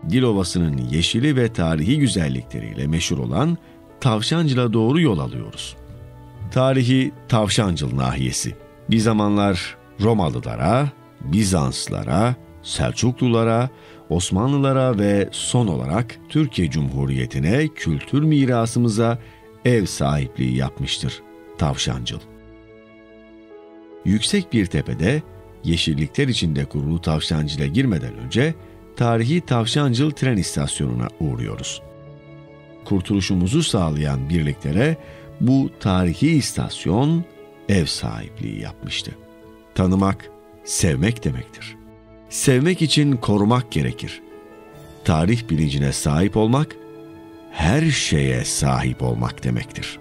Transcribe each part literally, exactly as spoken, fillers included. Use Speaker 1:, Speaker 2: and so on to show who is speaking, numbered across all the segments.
Speaker 1: Dilovası'nın yeşili ve tarihi güzellikleriyle meşhur olan Tavşancıl'a doğru yol alıyoruz. Tarihi Tavşancıl nahiyesi. Bir zamanlar Romalılara, Bizanslılara, Selçuklulara, Osmanlılara ve son olarak Türkiye Cumhuriyeti'ne, kültür mirasımıza ev sahipliği yapmıştır Tavşancıl. Yüksek bir tepede yeşillikler içinde kurulu Tavşancıl'a girmeden önce tarihi Tavşancıl tren istasyonuna uğruyoruz. Kurtuluşumuzu sağlayan birliklere bu tarihi istasyon ev sahipliği yapmıştı. Tanımak, sevmek demektir. Sevmek için korumak gerekir. Tarih bilincine sahip olmak, her şeye sahip olmak demektir.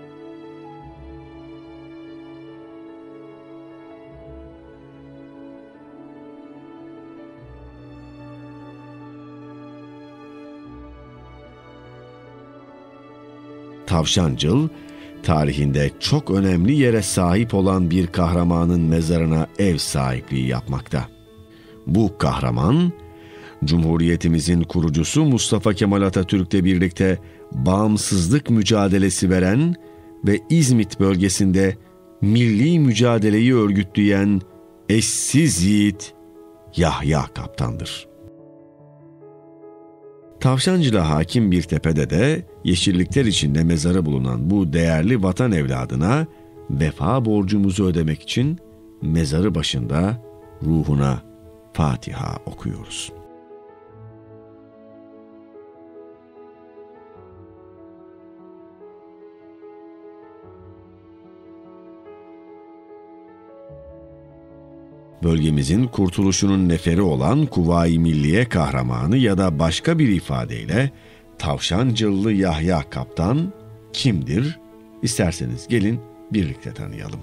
Speaker 1: Tavşancıl, tarihinde çok önemli yere sahip olan bir kahramanın mezarına ev sahipliği yapmakta. Bu kahraman, Cumhuriyetimizin kurucusu Mustafa Kemal Atatürk'le birlikte bağımsızlık mücadelesi veren ve İzmit bölgesinde milli mücadeleyi örgütleyen eşsiz yiğit Yahya Kaptan'dır. Tavşancıl'a hakim bir tepede de yeşillikler içinde mezarı bulunan bu değerli vatan evladına vefa borcumuzu ödemek için mezarı başında ruhuna Fatiha okuyoruz. Bölgemizin kurtuluşunun neferi olan Kuvayi Milliye kahramanı ya da başka bir ifadeyle Tavşancıllı Yahya Kaptan kimdir? İsterseniz gelin birlikte tanıyalım.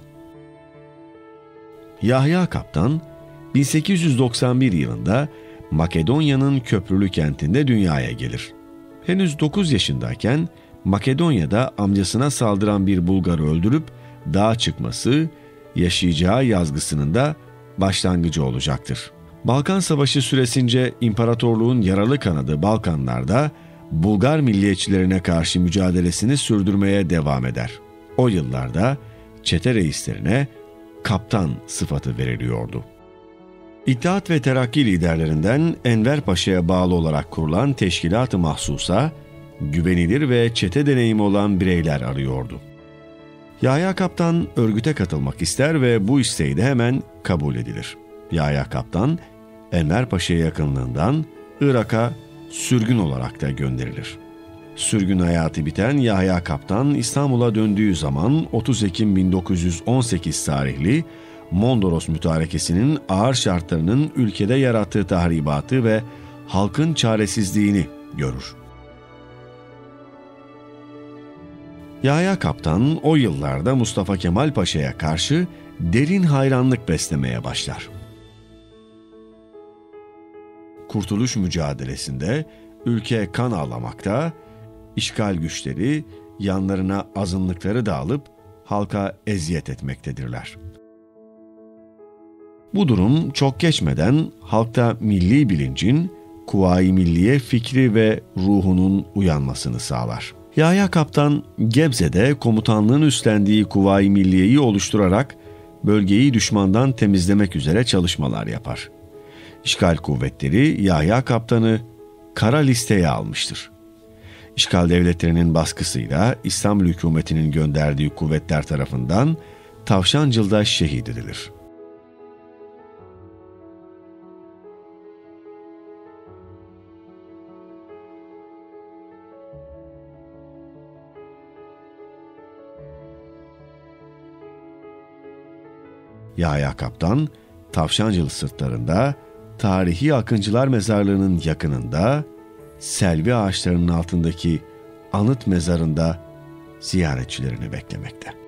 Speaker 1: Yahya Kaptan, bin sekiz yüz doksan bir yılında Makedonya'nın Köprülü kentinde dünyaya gelir. Henüz dokuz yaşındayken Makedonya'da amcasına saldıran bir Bulgar'ı öldürüp dağa çıkması, yaşayacağı yazgısının da başlangıcı olacaktır. Balkan Savaşı süresince imparatorluğun yaralı kanadı Balkanlarda Bulgar milliyetçilerine karşı mücadelesini sürdürmeye devam eder. O yıllarda çete reislerine kaptan sıfatı veriliyordu. İttihat ve Terakki liderlerinden Enver Paşa'ya bağlı olarak kurulan Teşkilat-ı Mahsusa, güvenilir ve çete deneyimi olan bireyler arıyordu. Yahya Kaptan örgüte katılmak ister ve bu isteği de hemen kabul edilir. Yahya Kaptan, Enver Paşa'ya yakınlığından Irak'a sürgün olarak da gönderilir. Sürgün hayatı biten Yahya Kaptan İstanbul'a döndüğü zaman otuz Ekim bin dokuz yüz on sekiz tarihli Mondros Mütarekesi'nin ağır şartlarının ülkede yarattığı tahribatı ve halkın çaresizliğini görür. Yahya Kaptan o yıllarda Mustafa Kemal Paşa'ya karşı derin hayranlık beslemeye başlar. Kurtuluş mücadelesinde ülke kan ağlamakta, işgal güçleri yanlarına azınlıkları da alıp halka eziyet etmektedirler. Bu durum çok geçmeden halkta milli bilincin, Kuvayi Milliye fikri ve ruhunun uyanmasını sağlar. Yahya Kaptan, Gebze'de komutanlığın üstlendiği Kuvayi Milliye'yi oluşturarak bölgeyi düşmandan temizlemek üzere çalışmalar yapar. İşgal kuvvetleri Yahya Kaptan'ı kara listeye almıştır. İşgal devletlerinin baskısıyla İstanbul hükümetinin gönderdiği kuvvetler tarafından Tavşancıl'da şehit edilir. Yahya Kaptan, Tavşancıl sırtlarında, tarihi Akıncılar Mezarlığı'nın yakınında, selvi ağaçlarının altındaki anıt mezarında ziyaretçilerini beklemekte.